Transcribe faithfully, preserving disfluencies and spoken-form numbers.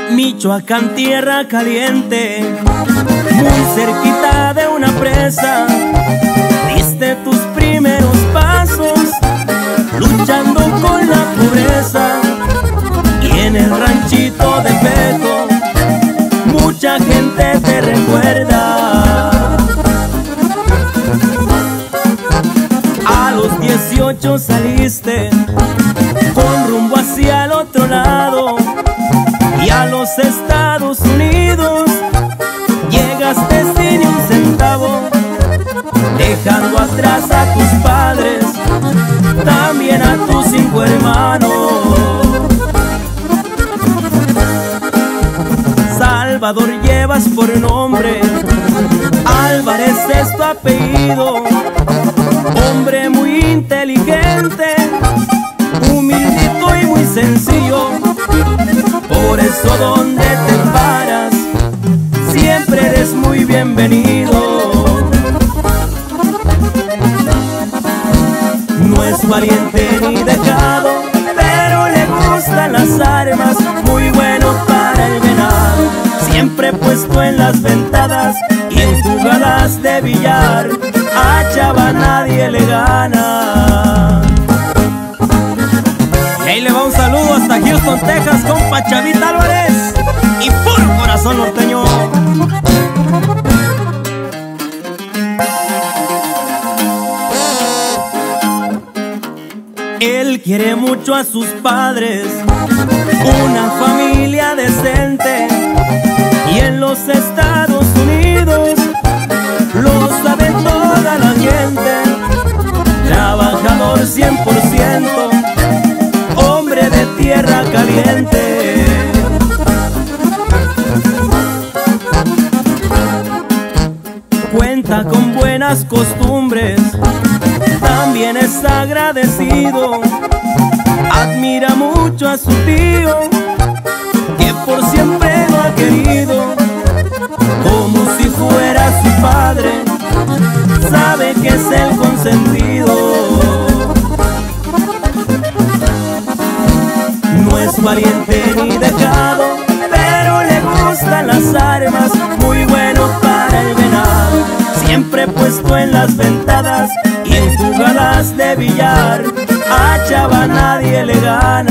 Michoacán, tierra caliente, muy cerquita de una presa, diste tus primeros pasos, luchando con la pobreza. Y en el ranchito de Peto, mucha gente te recuerda. A los dieciocho saliste con rumbo hacia el otro lado, y a los Estados Unidos llegaste sin un centavo, dejando atrás a tus padres, también a tus cinco hermanos. Salvador llevas por nombre, Álvarez es tu apellido, hombre muy inteligente, humildito y muy sencillo. Por eso donde te paras, siempre eres muy bienvenido. No es valiente ni dejado, pero le gustan las armas, muy bueno para el venado. Siempre puesto en las ventadas y en jugadas de billar, a Chava nadie le gana. Y ahí le va un saludo hasta Houston, Texas, compa Chavita Álvarez, y puro corazón norteño. Él quiere mucho a sus padres, una familia decente, y en los Estados Unidos lo sabe toda la gente. Trabajador cien por ciento, hombre de tierra caliente. Cuenta con buenas costumbres, también es agradecido. Admira mucho a su tío, que por siempre lo ha querido, como si fuera su padre, sabe que es el consentido. No es valiente ni dejado, pero le gustan las armas, muy bueno para el venado. Siempre puesto en las ventadas y en jugadas de billar, a Chava nadie le gana.